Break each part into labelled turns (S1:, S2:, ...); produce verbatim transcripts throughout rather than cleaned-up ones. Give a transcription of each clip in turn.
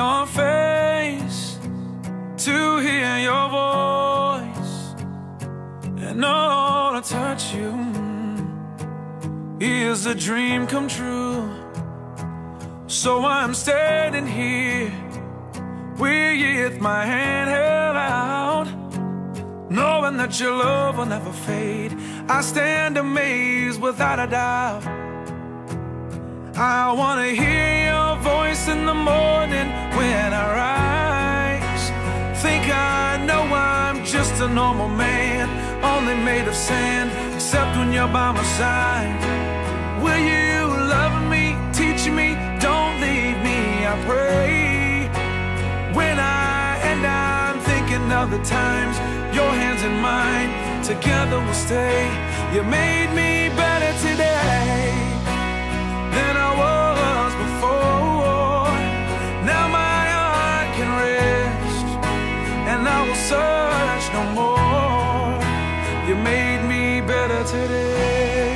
S1: your face, to hear your voice, and all to touch you is a dream come true. So I'm standing here with my hand held out, knowing that your love will never fade. I stand amazed without a doubt. I wanna hear your voice in the morning when I rise. Think I know I'm just a normal man, only made of sand, except when you're by my side. Will you love me, teach me, don't leave me, I pray. When I end, I'm thinking of the times your hands in mine, together we'll stay. You made me better today than I was before. Now my heart can rest, and I will search no more. You made me better today.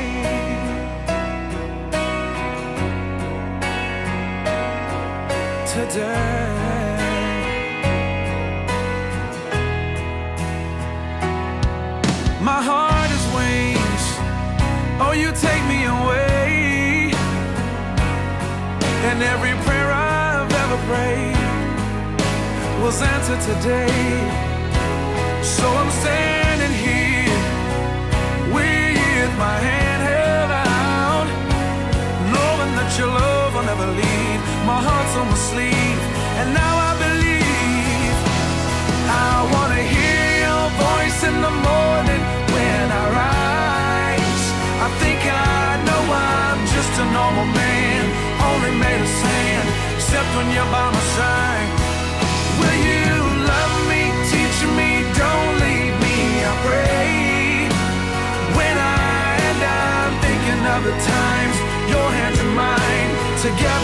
S1: Today. My heart is wings, oh, you take me away. And every prayer I've ever prayed was answered today. So I'm standing here with my hand held out, knowing that your love will never leave. My heart's on my sleeve, and now I believe. I wanna hear your voice in the morning when I rise. I think I know I'm just a normal man, only made of sand, except when you're by my side. Will you love me, teach me, don't leave me, I pray. When I end, I'm thinking of the times your hands in mine, together